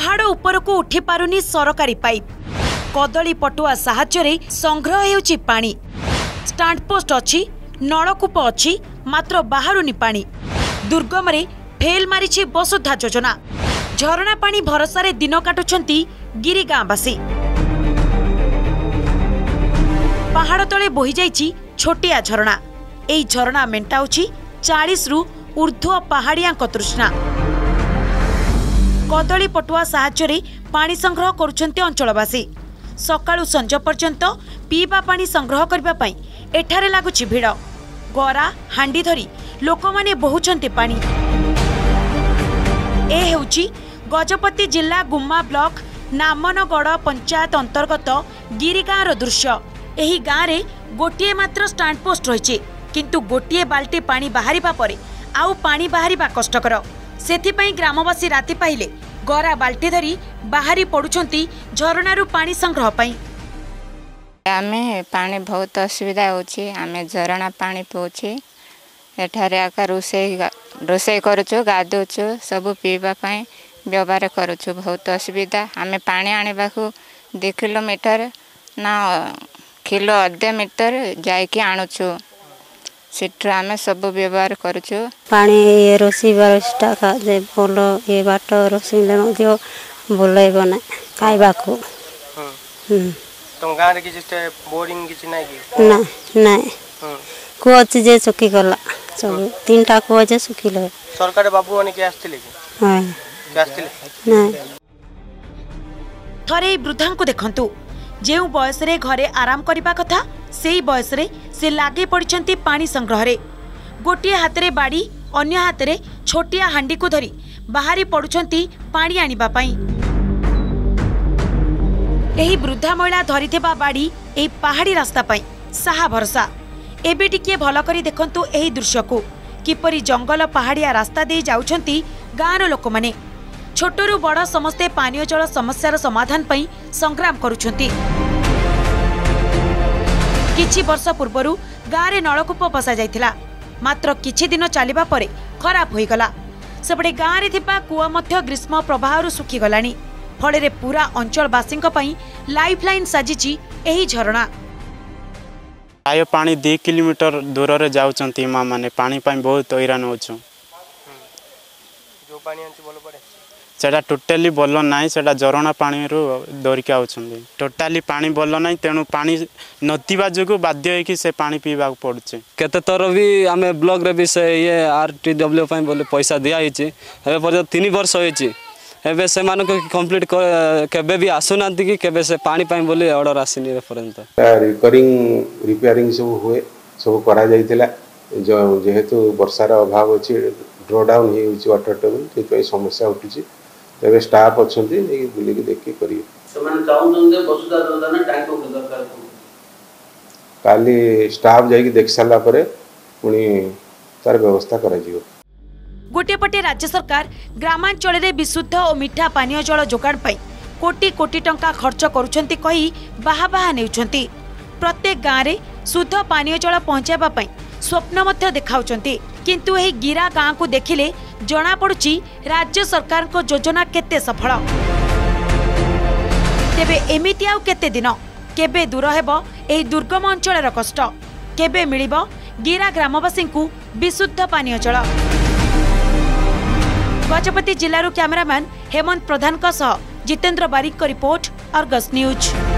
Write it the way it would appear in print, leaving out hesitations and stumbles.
पहाड़ उपरकू उठी पारुनी सरकारी पाइप कदली पटुआ साहाय्य संग्रह हेउची पानी। स्टांड पोस्ट अछि, नलकूप अछि, मात्र बाहरुनी पानी। दुर्गम रे फेल मारिछि वसुधा योजना। झरणा पानी भरोसा दिन काटुछंती गिरी गाँवासी। पहाड़ तले बोही जाइछि छोटिया झरणा। एई झरणा मेंटाउछि 40 रु ऊर्ध्व पहाड़िया तृष्णा। कदली पटुआ साहाय्य पानी संग्रह करुछंती अंचलवासी। सकाळु संज पर्यंत पीवा पानी संग्रह करबा पई एठारे लागुछि भिड़। गरा हांडी धरी लोकमाने बहुछंती पानी। ए हेउछि गजपति जिला गुम्मा ब्लॉक नामनगढ़ पंचायत अंतर्गत गिरिगाँर रो दृश्य। एही गाँव रे गोटिए मात्र स्टांड पोस्ट रहिछि, किंतु गोटिए बाल्टी पानी बाहरिबा परे आउ पानी बाहरिबा कष्टकर। सेथिपई ग्रामवासी राति पाइले गरा बाल्टी धरी बाहरी पड़ुछंती झरणारू पानी संग्रह पई। आमे पानी बहुत असुविधा होछि। आमे झरणा पानी पीउछि। एठारे आका रोषेई करूछु, गाधोछु, सब पीवा पई व्यवहार करूछु। बहुत असुविधा। आमे पानी आनिबाकू 2 किलोमीटर ना किलो अधे मीटर जाइकी आणुछु। सेठु आमे सब व्यवहार करूछु। पानी रोषेई व्यवस्था का जे बोलो ए बाट रोषेई ले मदियो बोलैबो ना खाइबाकू। तुम गाँव रे किछटे बोरिंग किछ नै कि ना नै को अछि जे सुखी गला सब 3टा को जे सुखी ले। सरकार बाबू माने के आस्थिले कि हां के आस्थिले नै। थरे वृद्धा को देखंतु जेउ बयस रे घरे आराम करिबा कथा सेई बयस रे से लागे पड़िछंती पानी संग्रह रे। गोटिए हाथ रे बाड़ी, अन्य हाथ रे छोटिया हांडी को धरी बाहरी पड़ुछंती पानी आनिबा पई। एही वृद्धा महिला धरिथिबा बाड़ी एही पहाड़ी रास्ता पई साहा भरसा। एबे टिके भल करी देखंतु एही दृश्य को किपरि जंगल पहाड़िया रास्ता दे जाउछंती गाँर लोक माने। छोटरू बड़ समस्ते पानीय जल समस्यार समाधान पई संग्राम करुछंती। किछि वर्ष पूर्वरु गाँरे नलकूप बसा जाइथिला, मात्र किछि दिन चलिबा परे खराब होई गला। सेपटे गाँरे थिबा कुआ मध्य ग्रीष्म प्रवाहरु सुखी गलानी। फळे पूरा अंचलवासींक पई लाइफलाइन साजिछि एही झरणा। आयो पानी 2 किलोमीटर दूर रे जाउछंती मां माने पानी पाई बहुत हैरान होछु। जो पानी आंची बोल पड़े सेटा टोटली बोल नाई। सेटा झरणा पानी रु दरिका आउछंती। टोटली पानी बोल नाई, तेनु पानी नथिबा जगु बाध्य होई कि से पानी पीबा पड़ुचे। केते तर भी आमे ब्लॉक रे भी से ये आरटीडब्ल्यू पई बोले पैसा दिया हिची। एबे पर 3 वर्ष होईची। एबे से मानको कंप्लीट केबे भी आसुनांती कि केबे से पानी पई बोले ऑर्डर आसीनी रेफरेंट। रिकरिंग रिपेयरिंग सब हुए सब करा जाइतिला। जो जेहेतु वर्षार अभाव अछि ड्रॉ डाउन हे होछि वाटर टेबल, तेतै समस्या उठिछि। एबे स्टाफ अछंती नेकी बुली के देखि करियो। समान चाउन दे वसुधा योजना टाइम को दरकार को काली स्टाफ जाई के देख साला परे पुनी तार व्यवस्था करा जियो। गोटे पटे राज्य सरकार ग्रामांचल रे विशुद्ध और मीठा पानीय जल जोगाण पई कोटी कोटी टंका खर्च करुछंती कही बाहा बाहा नेउछंती। प्रत्येक गाँव रे शुद्ध पानीय जल पहुंचाबा पई स्वप्न मध्य देखाउछंती, किंतु एही गिरा गाँ को देखिले जना पड़ुची राज्य सरकार को योजना केते सफल। तेबे एमिति आउ केते दिन केबे दूर हेबो एही दुर्गम अंचलर कष्ट? केबे मिलिबो गिरा ग्रामवासी को विशुद्ध पानीय जल? गजपति जिल्लारू cameraman Hemant Pradhan Jitendra Barik report, Argus news.